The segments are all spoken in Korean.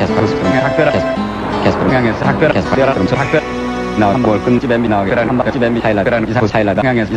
계속 학교라 계속 향해서 학교라 계속 학교 나 한번 끊집에 미 나오게 한 바퀴 집에 미 사일라라는 이사 사일라 향해서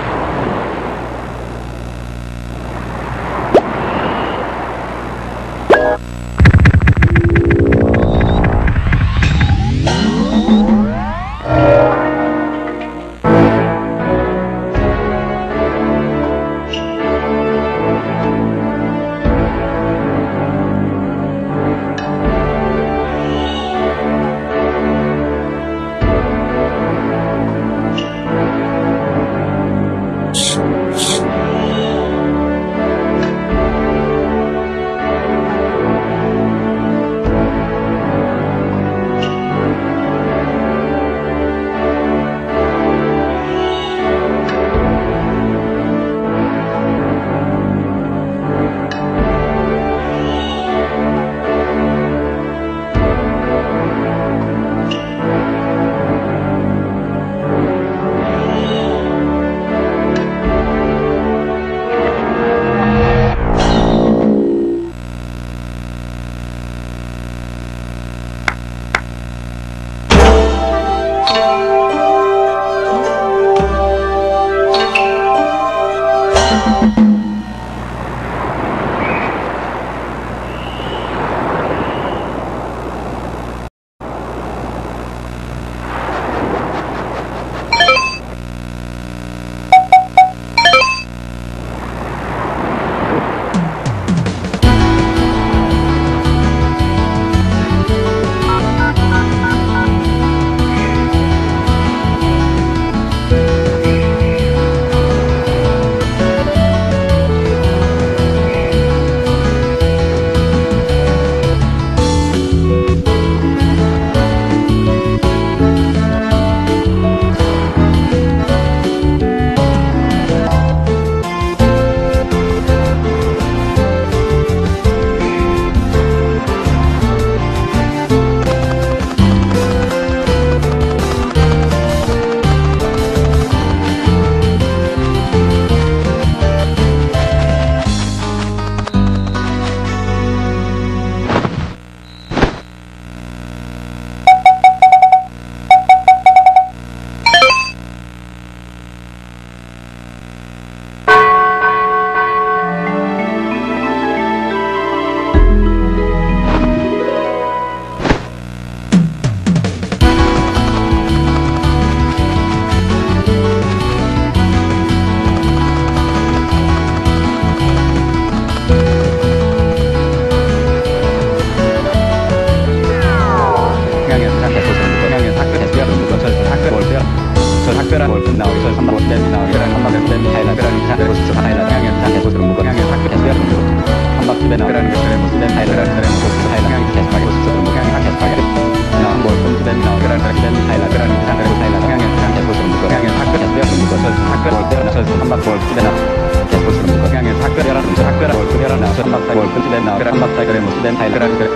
특별한 월급 나오기 전 3박 5일 나오기 전 3박 5일 하이라 그런 이상 그리고 수첩 하이라 향해 이상 계속 들은 무거 향해 학교 계속 여름 한박 집에 나오라는 게 그래 모습에 하이라 그런 그래 모습 하이라 향해 계속 하게 수첩 들은 무거 향해 학교 계속 하게 나온 월급 집에 나오기라는 그런 집에 하이라 그런 이상 그리고 하이라 향해 이상 계속 들은 무거 향해 학교 계속 여름 무거 전 학교 월급 나서 3박 5일 집에 나 계속 들은 무거 향해 학교 여름 학교 월급 여름 나서 3박 4일 월급 집에 나오기라 3박 4일 그래 모습에 하이라 그런 그래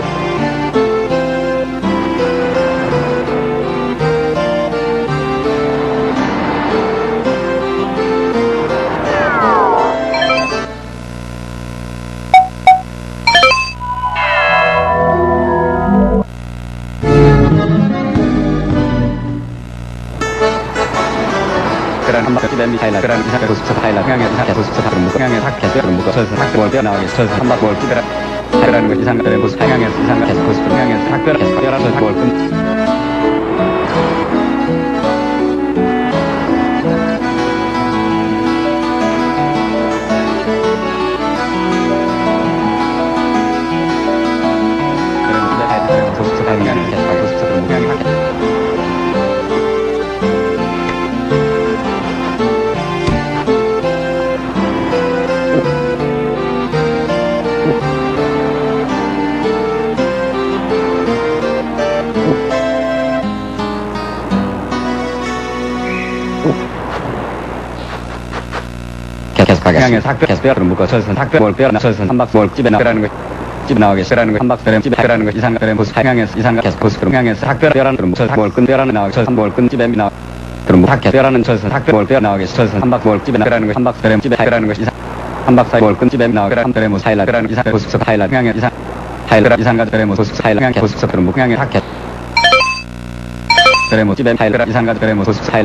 한박 집에 미사일라 그런 이상 계속 수첩 하이라 향해 이상 계속 수첩 들은 무거 향해 학교 계속 들은 무거 전선 학교 월급 나오기 전 한박 월급 집에 하이라는 것 이상 그래 모습 향해 이상 계속 모습 향해 학교 계속 열어서 학교 월급 향해 학교 계속 뼈를 묶어 전선 학교 월뼈 전선 한박 월 집에 나오라는 거 집 나오게 쓰라는 거 한박 뼈 집에 하라는 거 이상 뼈 모습 향해서 이상 계속 모습 향해서 학교 뼈라는 거 전선 월끈 뼈라는 나오게 전선 월끈 집에 나오 그럼 학교 뼈라는 전선 학교 월뼈 나오게 전선 한박 월 집에 나오라는 거 한박 뼈 집에 하라는 거 이상 한박 사이 월끈 집에 나오게 한 뼈 모습 하이라 뼈라는 이상 모습 하이라 향해 이상 타일그라 이상가족 베레모스 호스트 타일량 호스트 그룹 무양의 타켓 베레모 집에 타일그라 이상가족 베레모스 호스트 타일